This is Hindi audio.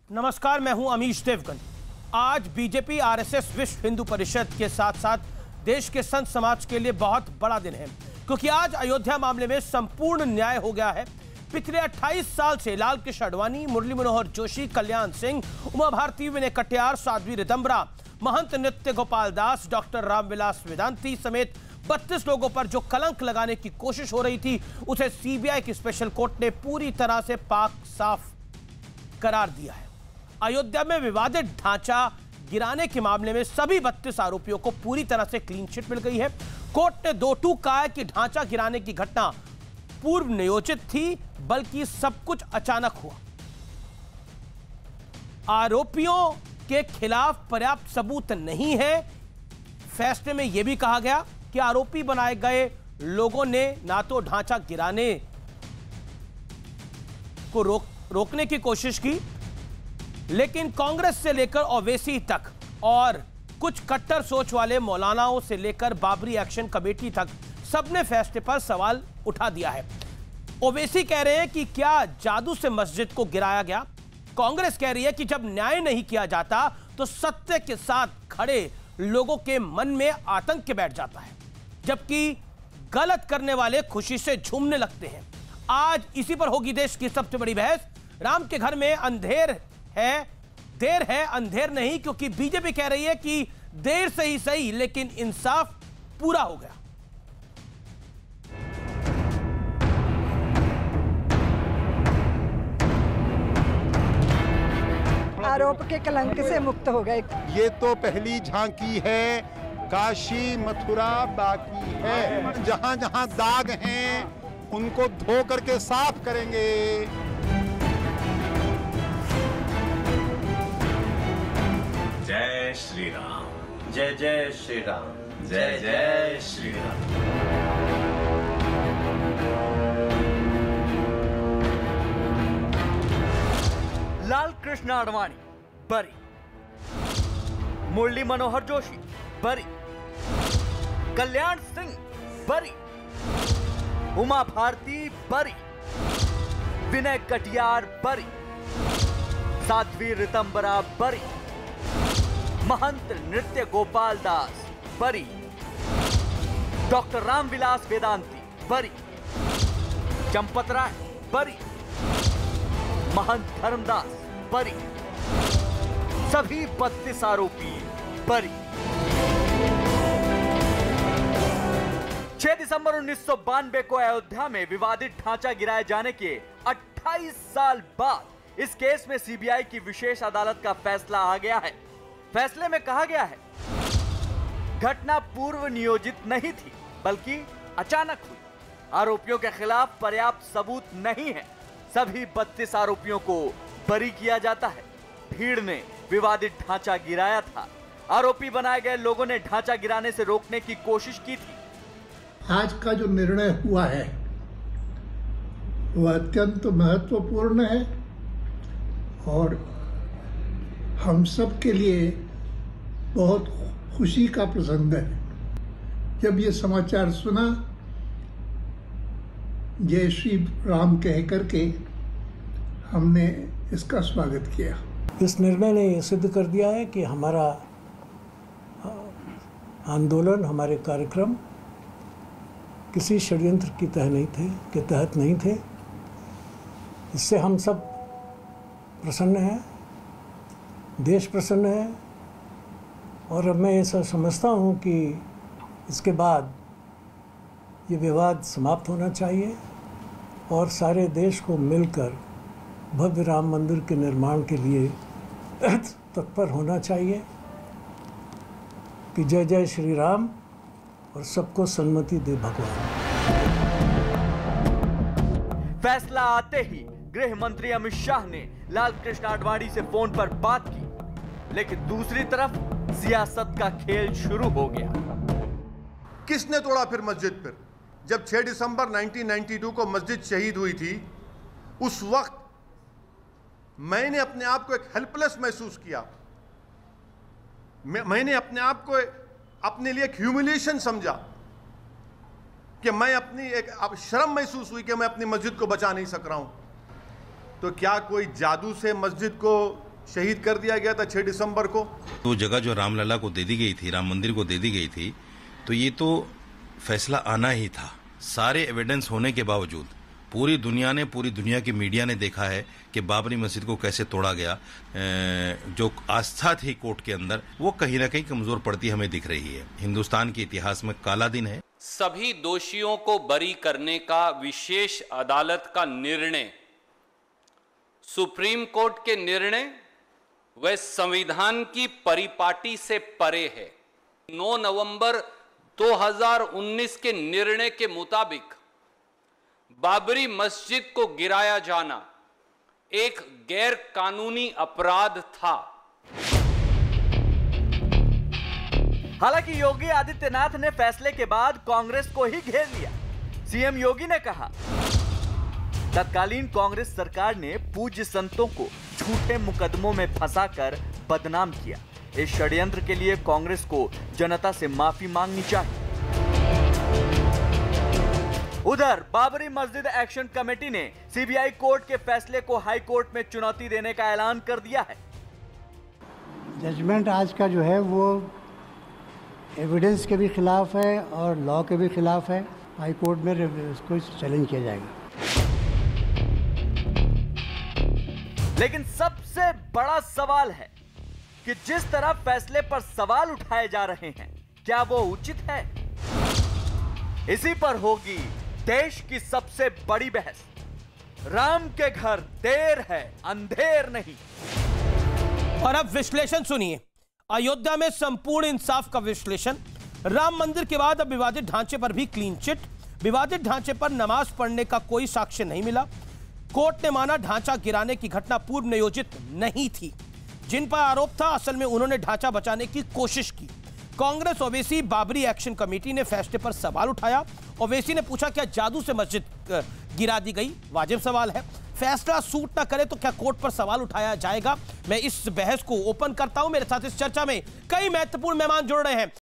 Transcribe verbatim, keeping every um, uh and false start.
नमस्कार, मैं हूं अमीश देवगन। आज बीजेपी, आरएसएस, विश्व हिंदू परिषद के साथ साथ देश के संत समाज के लिए बहुत बड़ा दिन है, क्योंकि आज अयोध्या मामले में संपूर्ण न्याय हो गया है। पिछले अट्ठाईस साल से लाल कृष्ण आडवाणी, मुरली मनोहर जोशी, कल्याण सिंह, उमा भारती, विनय कटियार, साध्वी रितंबरा, महंत नृत्य गोपाल दास, डॉक्टर रामविलास वेदांती समेत बत्तीस लोगों पर जो कलंक लगाने की कोशिश हो रही थी, उसे सीबीआई की स्पेशल कोर्ट ने पूरी तरह से पाक साफ करार दिया है। अयोध्या में विवादित ढांचा गिराने के मामले में सभी बत्तीस आरोपियों को पूरी तरह से क्लीन चिट मिल गई है। कोर्ट ने दो टूक कहा है कि ढांचा गिराने की घटना पूर्व नियोजित थी, बल्कि सब कुछ अचानक हुआ। आरोपियों के खिलाफ पर्याप्त सबूत नहीं है। फैसले में यह भी कहा गया कि आरोपी बनाए गए लोगों ने ना तो ढांचा गिराने को रोक रोकने की कोशिश की, लेकिन कांग्रेस से लेकर ओवैसी तक और कुछ कट्टर सोच वाले मौलानाओं से लेकर बाबरी एक्शन कमेटी तक सबने फैसले पर सवाल उठा दिया है। ओवैसी कह रहे हैं कि क्या जादू से मस्जिद को गिराया गया। कांग्रेस कह रही है कि जब न्याय नहीं किया जाता तो सत्य के साथ खड़े लोगों के मन में आतंक बैठ जाता है, जबकि गलत करने वाले खुशी से झूमने लगते हैं। आज इसी पर होगी देश की सबसे बड़ी बहस। राम के घर में अंधेर है, देर है, अंधेर नहीं, क्योंकि बीजेपी कह रही है कि देर से ही सही, लेकिन इंसाफ पूरा हो गया। आरोप के कलंक से मुक्त हो गए। ये तो पहली झांकी है, काशी मथुरा बाकी है। जहां जहां दाग हैं उनको धो करके साफ करेंगे। जय श्री राम, जय जय श्री राम, जय जय श्री राम। लाल कृष्ण आडवाणी बरी, मुरली मनोहर जोशी बरी, कल्याण सिंह बरी, उमा भारती बरी, विनय कटियार बरी, साध्वी रितंबरा बरी, महंत नृत्य गोपाल दास बरी, डॉक्टर रामविलास वेदांती बरी, चंपत राय बरी, महंत धर्मदास बरी, सभी बत्तीस आरोपी बरी। छह दिसंबर उन्नीस सौ बानवे को अयोध्या में विवादित ढांचा गिराए जाने के अट्ठाईस साल बाद इस केस में सीबीआई की विशेष अदालत का फैसला आ गया है। फैसले में कहा गया है, घटना पूर्व नियोजित नहीं थी, बल्कि अचानक हुई। आरोपियों के खिलाफ पर्याप्त सबूत नहीं है। सभी बत्तीस आरोपियों को बरी किया जाता है। भीड़ ने विवादित ढांचा गिराया था। आरोपी बनाए गए लोगों ने ढांचा गिराने से रोकने की कोशिश की थी। आज का जो निर्णय हुआ है वह अत्यंत महत्वपूर्ण है और हम सब के लिए बहुत खुशी का प्रसंग है। जब ये समाचार सुना, जय श्री राम कह करके हमने इसका स्वागत किया। इस निर्णय ने यह सिद्ध कर दिया है कि हमारा आंदोलन, हमारे कार्यक्रम किसी षड्यंत्र की तह नहीं थे के तहत नहीं थे। इससे हम सब प्रसन्न हैं, देश प्रसन्न है, और अब मैं ऐसा समझता हूँ कि इसके बाद ये विवाद समाप्त होना चाहिए और सारे देश को मिलकर भव्य राम मंदिर के निर्माण के लिए तत्पर होना चाहिए कि जय जय श्री राम और सबको सन्मति दे भगवान। फैसला आते ही गृह मंत्री अमित शाह ने लाल कृष्ण आडवाणी से फोन पर बात की, लेकिन दूसरी तरफ सियासत का खेल शुरू हो गया। किसने तोड़ा फिर मस्जिद? फिर जब छह दिसंबर उन्नीस सौ बानवे को मस्जिद शहीद हुई थी, उस वक्त मैंने अपने आप को एक हेल्पलेस महसूस किया। मैं, मैंने अपने आप को अपने लिए एक ह्यूमिलिएशन समझा कि मैं अपनी एक अब शर्म महसूस हुई कि मैं अपनी मस्जिद को बचा नहीं सक रहा हूं। तो क्या कोई जादू से मस्जिद को शहीद कर दिया गया था छह दिसंबर को। तो जगह जो रामलला को दे दी गई थी, राम मंदिर को दे दी गई थी, तो ये तो फैसला आना ही था। सारे एविडेंस होने के बावजूद पूरी दुनिया ने, पूरी दुनिया की मीडिया ने देखा है कि बाबरी मस्जिद को कैसे तोड़ा गया। जो आस्था थी कोर्ट के अंदर, वो कहीं ना कहीं कमजोर पड़ती हमें दिख रही है। हिंदुस्तान के इतिहास में काला दिन है। सभी दोषियों को बरी करने का विशेष अदालत का निर्णय सुप्रीम कोर्ट के निर्णय व संविधान की परिपाटी से परे है। नौ नवंबर दो हज़ार उन्नीस के निर्णय के मुताबिक बाबरी मस्जिद को गिराया जाना एक गैर कानूनी अपराध था। हालांकि योगी आदित्यनाथ ने फैसले के बाद कांग्रेस को ही घेर लिया। सीएम योगी ने कहा, तत्कालीन कांग्रेस सरकार ने पूज्य संतों को झूठे मुकदमों में फंसाकर बदनाम किया। इस षड्यंत्र के लिए कांग्रेस को जनता से माफी मांगनी चाहिए। उधर बाबरी मस्जिद एक्शन कमेटी ने सीबीआई कोर्ट के फैसले को हाई कोर्ट में चुनौती देने का ऐलान कर दिया है। जजमेंट आज का जो है वो एविडेंस के भी खिलाफ है और लॉ के भी खिलाफ है। हाई कोर्ट में इसको चैलेंज किया जाएगा। लेकिन सबसे बड़ा सवाल है कि जिस तरह फैसले पर सवाल उठाए जा रहे हैं, क्या वो उचित है? इसी पर होगी देश की सबसे बड़ी बहस। राम के घर देर है, अंधेर नहीं। और अब विश्लेषण सुनिए। अयोध्या में संपूर्ण इंसाफ का विश्लेषण। राम मंदिर के बाद अब विवादित ढांचे पर भी क्लीन चिट। विवादित ढांचे पर नमाज पढ़ने का कोई साक्ष्य नहीं मिला। कोर्ट ने माना ढांचा गिराने की घटना पूर्व नियोजित नहीं थी। जिन पर आरोप था, असल में उन्होंने ढांचा बचाने की कोशिश की। कांग्रेस ओवैसी बाबरी एक्शन कमेटी ने फैसले पर सवाल उठाया। ओवैसी ने पूछा, क्या जादू से मस्जिद गिरा दी गई? वाजिब सवाल है। फैसला सूट ना करे तो क्या कोर्ट पर सवाल उठाया जाएगा? मैं इस बहस को ओपन करता हूं। मेरे साथ इस चर्चा में कई महत्वपूर्ण मेहमान जुड़ रहे हैं।